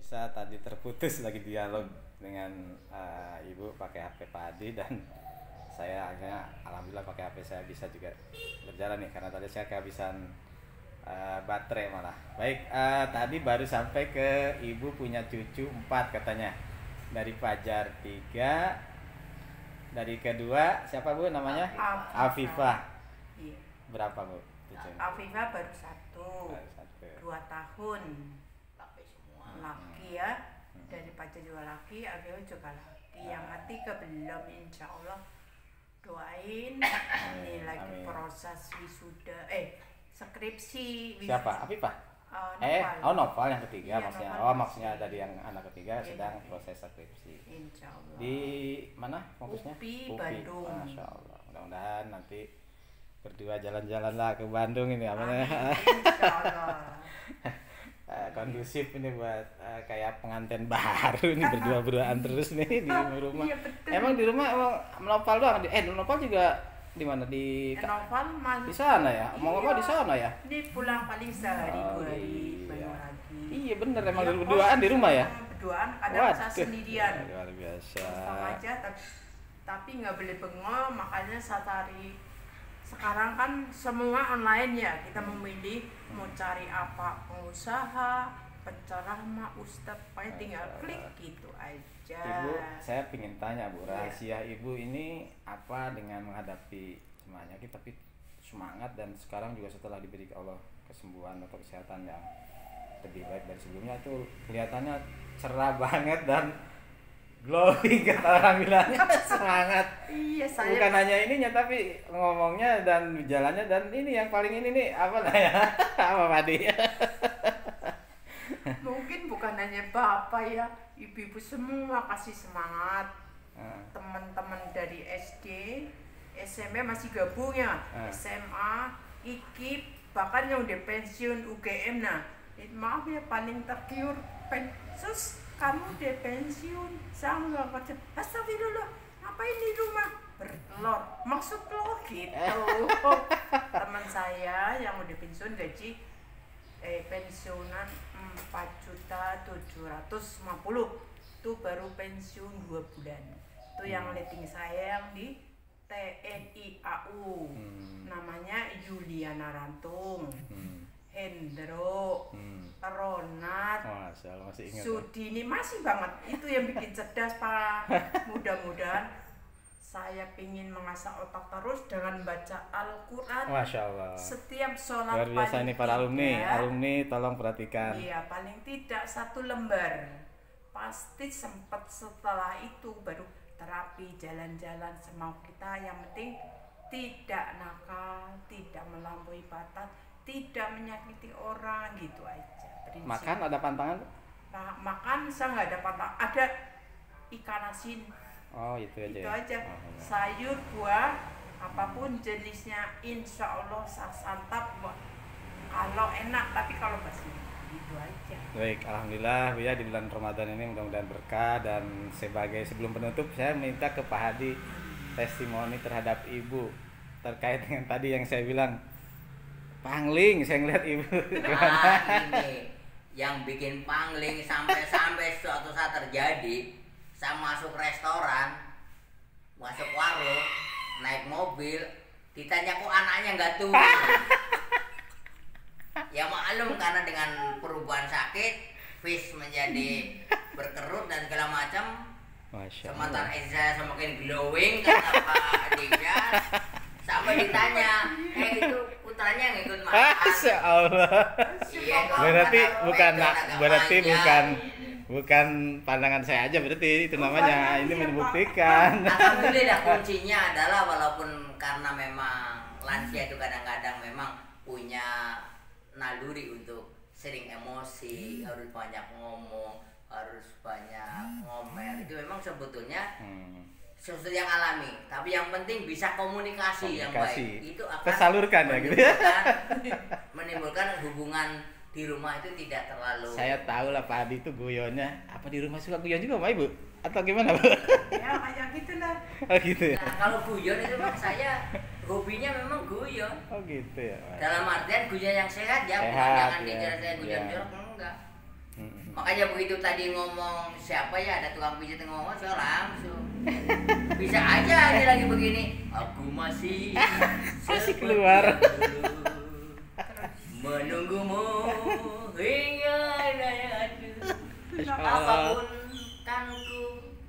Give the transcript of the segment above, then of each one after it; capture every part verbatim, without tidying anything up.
pemirsa, tadi terputus lagi dialog dengan uh, ibu pakai H P Pak Adi, dan saya akhirnya alhamdulillah pakai H P saya bisa juga berjalan nih, karena tadi saya kehabisan uh, baterai malah. Baik, uh, tadi baru sampai ke ibu punya cucu empat katanya, dari Fajar tiga, dari kedua siapa bu namanya? Afifah. Iya. Berapa bu cucunya? Afifah baru satu, Baru satu. dua tahun. Laki semua. Laki ya, dari Fajar juga laki, Afifah juga laki. Yang ketiga belum, insya Allah doain. Ini lagi Amin. proses wisuda, eh skripsi. Wisuda. Siapa? Afifah? Uh, Eh, Noval. oh Noval yang ketiga Iya, maksudnya. Noval Oh, masih. maksudnya tadi yang anak ketiga Iya, sedang iya. proses skripsi. Insya Allah. Di mana fokusnya? U P I, Bandung. Masya Allah. Mudah-mudahan nanti berdua jalan-jalan lah ke Bandung ini apa Amin, namanya? insya Allah. Eh, kondusif ini buat eh, kayak pengantin baru nih, berdua-berduaan terus nih di rumah. Iya, betul. Emang di rumah emang Noval doang? Eh, Noval juga di mana? Di Noval di masih sana ya? Ngomong-ngomong Iya. di sana ya? Ini pulang paling sehari Oh, dua hari iya. baru lagi. Iya bener, emang Iya, berduaan di rumah ya? Berduaan, kadang saya Waduh, sendirian. luar biasa. Sama aja, tapi, tapi nggak boleh bengong, makanya saya cari. Sekarang kan semua online ya, kita memilih mau cari apa, pengusaha, penceramah, ustadz, pokoknya tinggal klik gitu aja. Ibu, saya ingin tanya bu, Iya. rahasia ibu ini apa dengan menghadapi penyakit tapi semangat, dan sekarang juga setelah diberi Allah kesembuhan atau kesehatan yang lebih baik dari sebelumnya, itu kelihatannya cerah banget dan glowing kata orang bilangnya. Semangat. Iya, saya Bukan hanya ininya tapi ngomongnya dan jalannya, dan ini yang paling ini nih apa lah ya? Apa Padi? mungkin bukan hanya bapak ya, ibu-ibu semua kasih semangat. Ah. Teman-teman dari S D, S M P masih gabung ya, Ah. S M A, I K I P, bahkan yang udah pensiun U G M. Nah, eh, maaf ya, paling tergiur pensus, kamu udah pensiun, saya nggak kerja. Astagfirullah, ngapain di rumah? Bertelur, maksud lo gitu. Teman saya yang udah pensiun gaji eh pensiunan empat juta tujuh ratus lima puluh, itu baru pensiun dua bulan. Itu yang letting saya yang di T N I A U. Hmm. Namanya Yuliana Rantung, Hmm. Hendro, Hmm. Ronat, Masya Allah, masih ingat. ya? Sudini, masih banget. Itu yang bikin cerdas Pak. Mudah-mudahan saya ingin mengasah otak terus dengan baca Al-Quran. Masya Allah. Setiap sholat Luar biasa paling ini para alumni, tidak- alumni tolong perhatikan. Iya, paling tidak satu lembar. Pasti sempat setelah itu baru terapi, jalan-jalan semau kita. Yang penting tidak nakal, tidak melampaui batas, tidak menyakiti orang, gitu aja. Prinsip. Makan ada pantangan? Nah, makan saya nggak ada pantang. Ada ikan asin. Oh itu aja. Itu ya? aja. Oh, iya. Sayur, buah, apapun jenisnya, insya Allah saya santap. Kalau enak, tapi kalau basi, gitu aja. Baik, alhamdulillah Bu ya, di bulan Ramadan ini mudah-mudahan berkah, dan sebagai sebelum penutup saya minta ke Pak Hadi testimoni terhadap ibu terkait dengan tadi yang saya bilang pangling, saya ngeliat ibu. Nah, ini yang bikin pangling sampai-sampai suatu saat terjadi, saya masuk restoran, masuk warung, naik mobil, ditanya kok anaknya nggak turun. Ya maklum, karena dengan perubahan sakit, fish menjadi berkerut dan segala macam. Masya Sementara Allah. istri saya semakin glowing, kata Pak Adija. Sampai ditanya, eh itu putranya yang ikut makan. Masya Allah. Iya, kalau Berarti kata bukan Peter agak berarti panjang. bukan bukan pandangan saya aja, berarti itu namanya. Ini membuktikan. Alhamdulillah, kuncinya adalah walaupun karena memang lansia itu kadang-kadang memang punya naluri untuk sering emosi, harus banyak ngomong, harus banyak ngomel. Itu memang sebetulnya Hmm. sesuatu yang alami, tapi yang penting bisa komunikasi, yang Komunikasi. baik. Itu akan Tersalurkan ya, gitu ya. menimbulkan, menimbulkan hubungan di rumah itu tidak terlalu. Saya tahu lah Pak Adi itu guyonnya. Apa di rumah suka guyon juga sama Ibu? Atau gimana Bu? Ya, kayak gitu lah. Oh gitu ya. Nah, kalau guyon itu memang saya hobinya memang guyon. Oh gitu ya. Dalam artian guyon yang sehat ya, bukan Sehat, jangan ya. dikira saya guyon Ya. jorok, enggak. Hmm. Makanya begitu tadi ngomong siapa ya, ada tukang pijat yang ngomong, saya langsung bisa aja dia lagi begini. Aku masih Masih keluar. menunggumu hingga dayatu. Apapun kan ku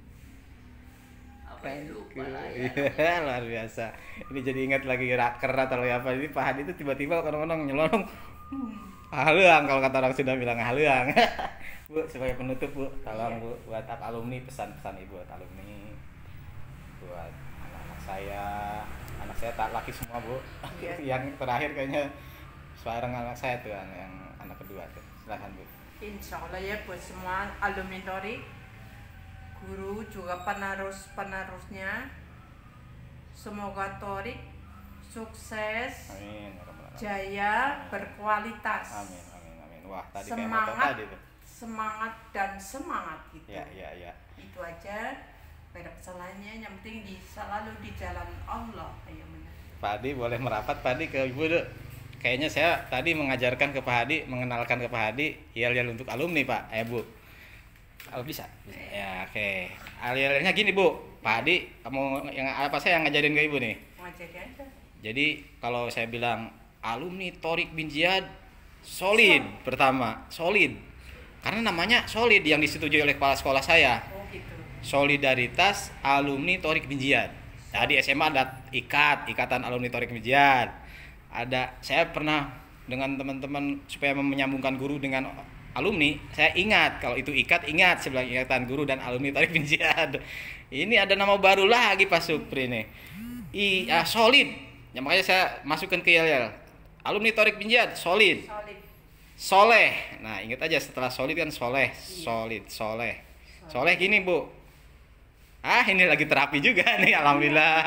apa ya, lupa lah ya. Iya, luar biasa. Ini jadi ingat lagi raker atau apa. Ini Pak Hadi itu tiba-tiba kadang-kadang nyelonong. Haluang kalau kata orang Sunda bilang haluang. Bu, sebagai penutup Bu, tolong Bu buat alumni pesan-pesan Ibu buat alumni, buat anak-anak saya, anak saya tak laki semua Bu. Iya. Yang terakhir kayaknya seorang anak saya tuh yang, yang anak kedua tuh. Silakan Bu. Insya Allah ya buat semua alumni Torik, guru juga penerus-penerusnya, semoga Torik sukses, Amin. Ya Rabbal Alamin. jaya, berkualitas, Amin, amin, amin. Wah, tadi kayak moto semangat, tadi tuh. semangat dan semangat gitu. Ya, ya, ya. Itu aja. Pada kesalahannya yang penting di selalu di jalan Allah. Ayo benar. Pak Hadi boleh merapat Pak Hadi ke Ibu dulu. Kayaknya saya tadi mengajarkan ke Pak Hadi, mengenalkan ke Pak Hadi yel-yel untuk alumni Pak, eh Bu. Kalau bisa. Ya oke. Okay. Yel-yelnya gini Bu, Pak Hadi kamu yang apa saya yang ngajarin ke Ibu nih. Ngajak aja. Jadi kalau saya bilang alumni Torik bin Ziyad solid pertama, solid. Karena namanya solid yang disetujui oleh kepala sekolah saya. Oh gitu. Solidaritas alumni Torik bin Ziyad. Nah, di S M A ada ikat, ikatan alumni Torik bin Ziyad. Ada, saya pernah dengan teman-teman supaya menyambungkan guru dengan alumni, saya ingat kalau itu ikat, ingat saya bilang ikatan guru dan alumni Torik bin Ziyad. Ini ada nama baru lagi Pak Supri nih. I, ah, solid. Ya, makanya saya masukkan ke yel-yel. Alumni Torik bin Ziyad, solid. Solid. Soleh. Nah, ingat aja setelah solid kan soleh, solid, soleh. Soleh gini, Bu. Ah, ini lagi terapi juga nih, alhamdulillah.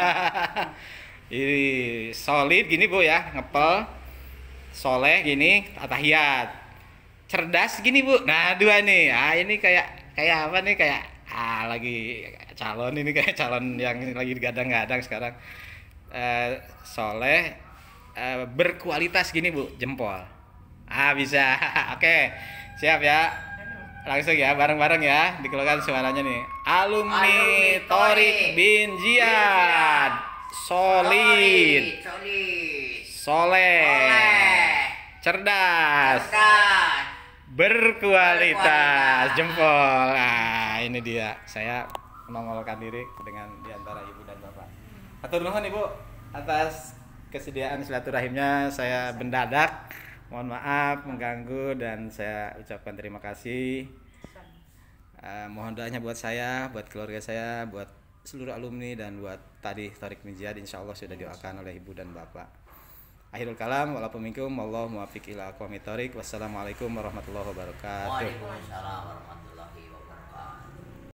Ini solid gini, Bu ya, ngepel. Soleh gini, atahiyat. Cerdas gini, Bu. Nah, dua nih. Ah, ini kayak kayak apa nih? Kayak ah lagi calon ini kayak calon yang lagi digadang-gadang sekarang. Eh, soleh eh, berkualitas gini, Bu, jempol. Ah, bisa. Oke. Siap ya. Langsung ya, bareng-bareng ya. Dikeluarkan suaranya nih. Alumni, Alumni Torik Torik bin Ziyad. Solid. Solid. Soleh. Soleh. Cerdas. Cerdas. Berkualitas. Berkualitas. Jempol. Nah, ini dia. Saya menongolkan diri dengan diantara Ibu dan Bapak. Atur nuhun Ibu atas kesediaan silaturahimnya. Saya mendadak. Mohon maaf mengganggu dan saya ucapkan terima kasih. Uh, mohon doanya buat saya, buat keluarga saya, buat seluruh alumni dan buat tadi Torik bin Ziyad, insya Allah sudah doakan oleh Ibu dan Bapak. Akhirul kalam, walaupun wallahu muwaffiq ila aqwamit thoriq. Wassalamualaikum warahmatullahi wabarakatuh. Waalaikumsalam warahmatullahi wabarakatuh.